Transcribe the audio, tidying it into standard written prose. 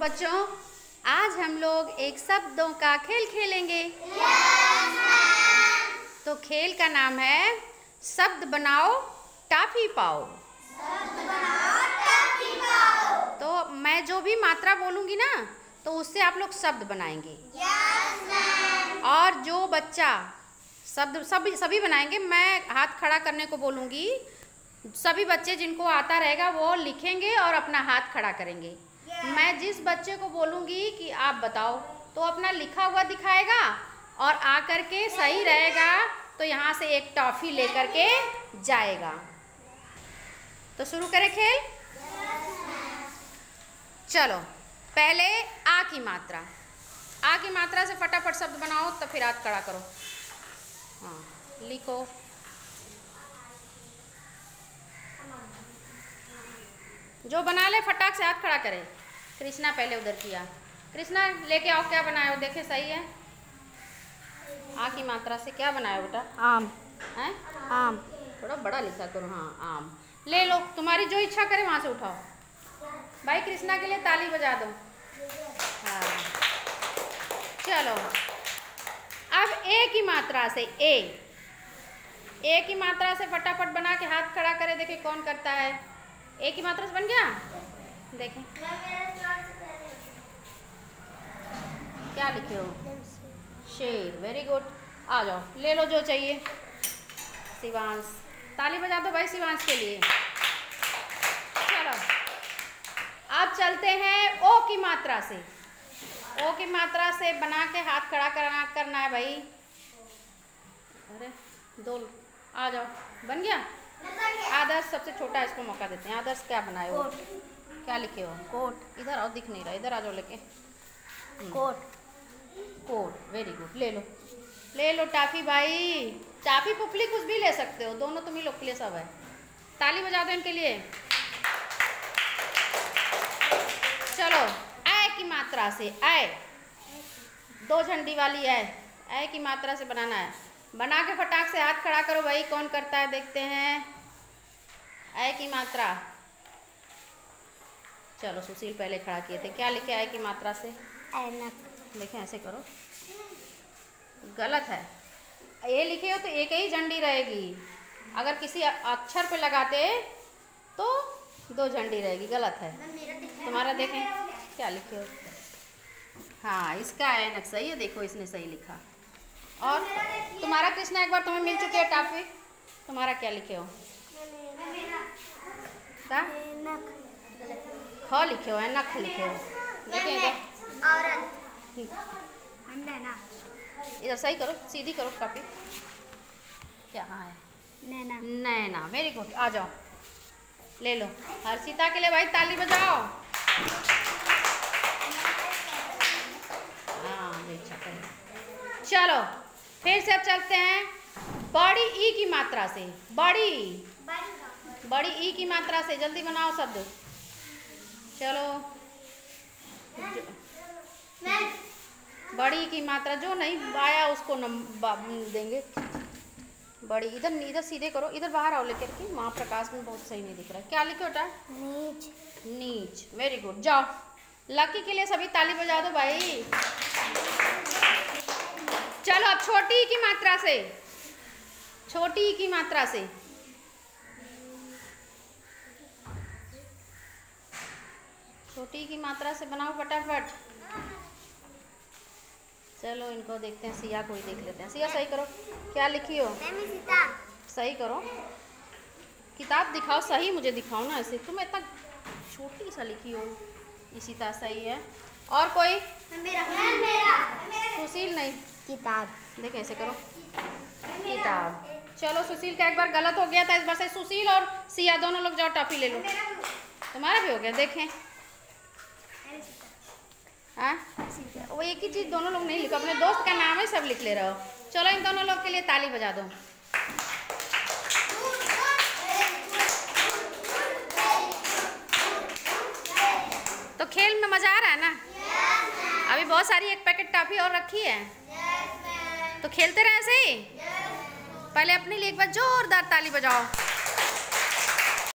बच्चों, आज हम लोग एक शब्दों का खेल खेलेंगे। तो खेल का नाम है शब्द बनाओ टॉफी पाओ। तो मैं जो भी मात्रा बोलूँगी ना, तो उससे आप लोग शब्द बनाएंगे। और जो बच्चा शब्द सभी बनाएंगे, मैं हाथ खड़ा करने को बोलूँगी। सभी बच्चे जिनको आता रहेगा वो लिखेंगे और अपना हाथ खड़ा करेंगे। मैं जिस बच्चे को बोलूँगी कि आप बताओ, तो अपना लिखा हुआ दिखाएगा और आकर के सही रहेगा तो यहाँ से एक टॉफ़ी लेकर के जाएगा। तो शुरू करें खेल। चलो, पहले आ की मात्रा। आ की मात्रा से फटाफट शब्द बनाओ, तो फिर हाथ खड़ा करो। हाँ, लिखो। जो बना ले फटाक से हाथ खड़ा करे। कृष्णा पहले उधर किया। कृष्णा लेके आओ, क्या बनाए हो, देखे सही है। आ की मात्रा से क्या बनाए हो बेटा? आम है, आम। थोड़ा बड़ा लिखा करो। हाँ, आम। ले लो, तुम्हारी जो इच्छा करे वहाँ से उठाओ। भाई कृष्णा के लिए ताली बजा दो। हाँ, चलो अब ए की मात्रा से ए की मात्रा से फटाफट बना के हाथ खड़ा करे। देखे कौन करता है। ए की मात्रा से बन गया, देखें क्या लिखे हो। शेर, वेरी गुड। आ जाओ, ले लो जो चाहिए। शिवांश, ताली बजा दो भाई शिवांश के लिए। चलो अब चलते हैं ओ की मात्रा से। ओ की मात्रा से बना के हाथ खड़ा करना है भाई। अरे दो, आ जाओ, बन गया। आदर्श सबसे छोटा, इसको मौका देते हैं। आदर्श क्या बनाए हो? क्या लिखे हो? कोट। इधर आओ, दिख नहीं रहा, इधर आ जाओ लेके। कोट। Coat, very good. ले लो टाफी भाई। टाफी पुपली कुछ भी ले सकते हो, दोनों तुम ही लोग के लिए सब है। ताली बजा दो इनके लिए। चलो ऐ की मात्रा से ऐ, दो झंडी वाली ऐ की मात्रा से बनाना है। बना के फटाक से हाथ खड़ा करो भाई। कौन करता है देखते हैं। ऐ की मात्रा। चलो सुशील पहले खड़ा किए थे। क्या लिखे ऐ की मात्रा से? ऐनक। देखें, ऐसे करो, गलत है। ये लिखे हो तो एक ही झंडी रहेगी। अगर किसी अक्षर पे लगाते तो दो झंडी रहेगी। गलत है तुम्हारा। देखें क्या लिखे हो। हाँ, इसका ऐनक सही है। देखो इसने सही लिखा। और तुम्हारा कृष्णा, एक बार तुम्हें मिल चुकी है टाफी। तुम्हारा क्या लिखे हो? क्या ख लिखे हो? नख लिखे हो। देखिए इधर सही करो, सीधी करो काफी। क्या हाँ है? नैना। नैना, वेरी गुड। आ जाओ, ले लो। हर्षिता के लिए भाई ताली बजाओ। हाँ, चलो फिर से अब चलते हैं बड़ी ई की मात्रा से। बड़ी ई की मात्रा से जल्दी बनाओ शब्द। चलो, बड़ी की मात्रा जो नहीं आया उसको देंगे। बड़ी, इधर सीधे करो, इधर बाहर आओ लेकर के। वहाँ प्रकाश में बहुत सही नहीं दिख रहा है। क्या लिखो बेटा? नीच। नीच, वेरी गुड। जाओ, लकी के लिए सभी ताली बजा दो भाई। चलो अब छोटी की मात्रा से। छोटी की मात्रा से छोटी की मात्रा से बनाओ फटाफट। चलो इनको देखते हैं। सिया को ही देख लेते हैं। सिया सही करो। क्या लिखी हो? सही करो, किताब दिखाओ सही, मुझे दिखाओ ना। ऐसे तुम इतना छोटी सा लिखी हो। इसी तरह सही है। और कोई? सुशील नहीं, किताब। देखे ऐसे करो, किताब। चलो सुशील का एक बार गलत हो गया था, इस बार से सुशील और सिया दोनों लोग जाओ टॉफी ले लो। तुम्हारा भी हो गया, देखें। हाँ, वो एक ही चीज़ दोनों लोग नहीं लिखो। अपने दोस्त का नाम है, सब लिख ले रहे हो। चलो इन दोनों लोग के लिए ताली बजा दो। तो खेल में मजा आ रहा है ना? अभी बहुत सारी एक पैकेट टॉफी और रखी है। तो खेलते रहे ऐसे ही। पहले अपने लिए एक बार जोरदार ताली बजाओ।